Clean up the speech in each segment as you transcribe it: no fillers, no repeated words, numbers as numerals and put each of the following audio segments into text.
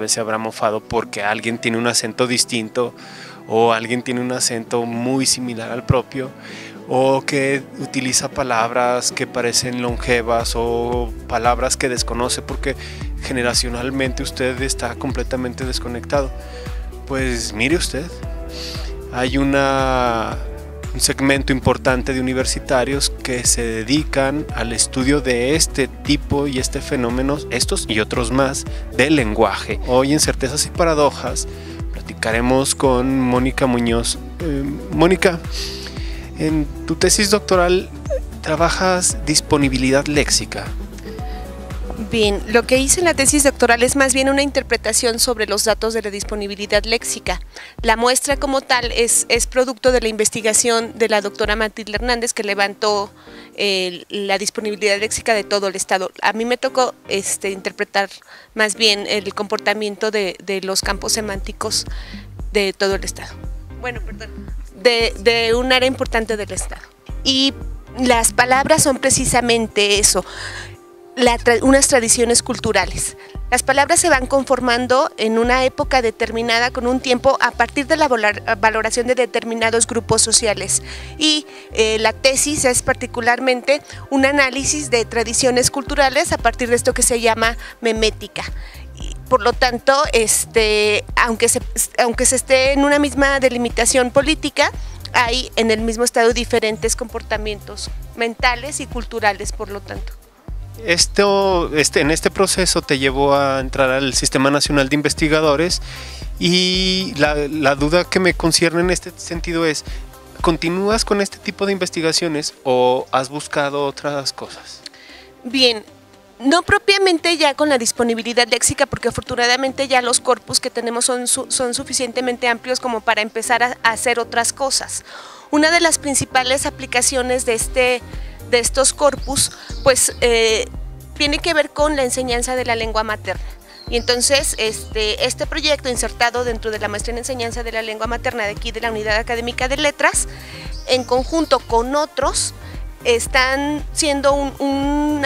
vez se habrá mofado porque alguien tiene un acento distinto o alguien tiene un acento muy similar al propio, o que utiliza palabras que parecen longevas o palabras que desconoce porque generacionalmente usted está completamente desconectado. Pues mire usted, hay un segmento importante de universitarios que se dedican al estudio de este tipo y este fenómeno, estos y otros más, del lenguaje. Hoy en Certezas y Paradojas platicaremos con Mónica Muñoz. Mónica, en tu tesis doctoral trabajas disponibilidad léxica. Bien, lo que hice en la tesis doctoral es más bien una interpretación sobre los datos de la disponibilidad léxica. La muestra como tal es producto de la investigación de la doctora Matilde Hernández, que levantó la disponibilidad léxica de todo el estado. A mí me tocó interpretar más bien el comportamiento de los campos semánticos de todo el estado. Bueno, perdón, de un área importante del estado. Y las palabras son precisamente eso, unas tradiciones culturales. Las palabras se van conformando en una época determinada con un tiempo a partir de la valoración de determinados grupos sociales, y la tesis es particularmente un análisis de tradiciones culturales a partir de esto que se llama memética. Por lo tanto, aunque se esté en una misma delimitación política, hay en el mismo estado diferentes comportamientos mentales y culturales, por lo tanto. En este proceso te llevó a entrar al Sistema Nacional de Investigadores, y la duda que me concierne en este sentido es, ¿continúas con este tipo de investigaciones o has buscado otras cosas? Bien, no propiamente ya con la disponibilidad léxica, porque afortunadamente ya los corpus que tenemos son suficientemente amplios como para empezar a hacer otras cosas. Una de las principales aplicaciones de estos corpus, pues tiene que ver con la enseñanza de la lengua materna. Y entonces este proyecto, insertado dentro de la maestría en enseñanza de la lengua materna de aquí de la Unidad Académica de Letras, en conjunto con otros, están siendo un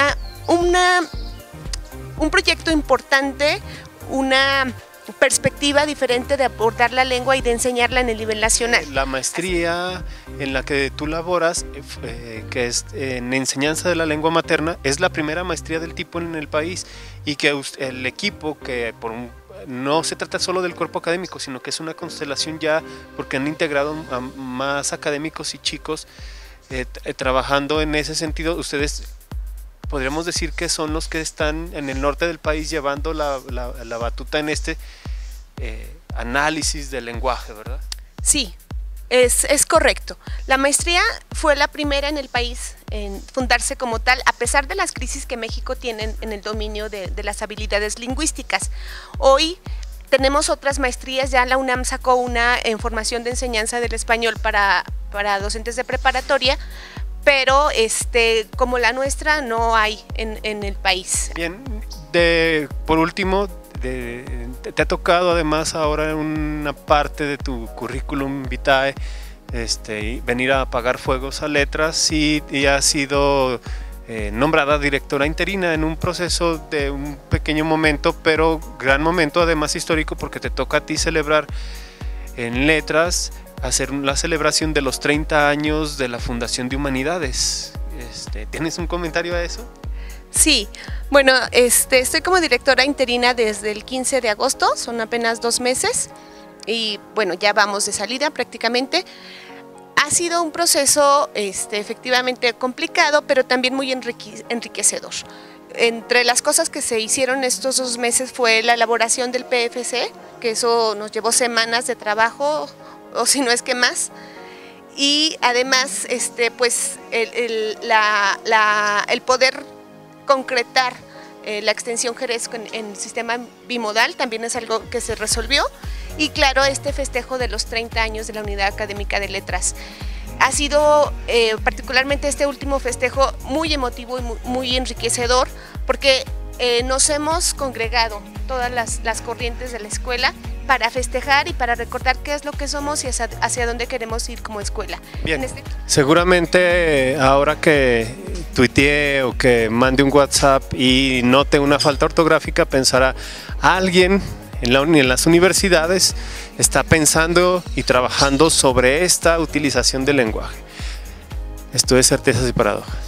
proyecto importante, una perspectiva diferente de abordar la lengua y de enseñarla en el nivel nacional. La maestría en la que tú laboras, que es en enseñanza de la lengua materna, es la primera maestría del tipo en el país, y que el equipo, que no se trata solo del cuerpo académico, sino que es una constelación ya, porque han integrado a más académicos y chicos trabajando en ese sentido. Ustedes podríamos decir que son los que están en el norte del país llevando la batuta en este análisis del lenguaje, ¿verdad? Sí, es correcto. La maestría fue la primera en el país en fundarse como tal, a pesar de las crisis que México tiene en el dominio de las habilidades lingüísticas. Hoy tenemos otras maestrías, ya la UNAM sacó una en formación de enseñanza del español para docentes de preparatoria, pero como la nuestra no hay en el país. Bien, por último, te ha tocado además ahora una parte de tu currículum vitae venir a apagar fuegos a letras, y has sido nombrada directora interina en un proceso de un pequeño momento, pero gran momento, además histórico, porque te toca a ti celebrar en letras, hacer la celebración de los 30 años de la Fundación de Humanidades. ¿Tienes un comentario a eso? Sí, bueno, estoy como directora interina desde el 15 de agosto, son apenas 2 meses, y bueno, ya vamos de salida prácticamente. Ha sido un proceso efectivamente complicado, pero también muy enriquecedor. Entre las cosas que se hicieron estos 2 meses fue la elaboración del PFC, que eso nos llevó semanas de trabajo, o si no es que más, y además pues el poder concretar la extensión Jerez en sistema bimodal también es algo que se resolvió, y claro, este festejo de los 30 años de la Unidad Académica de Letras. Ha sido particularmente este último festejo muy emotivo y muy enriquecedor, porque nos hemos congregado todas las corrientes de la escuela para festejar y para recordar qué es lo que somos y hacia dónde queremos ir como escuela. Bien, seguramente ahora que tuitee o que mande un WhatsApp y note una falta ortográfica, pensará alguien en las universidades está pensando y trabajando sobre esta utilización del lenguaje. Esto es Certezas y Paradojas.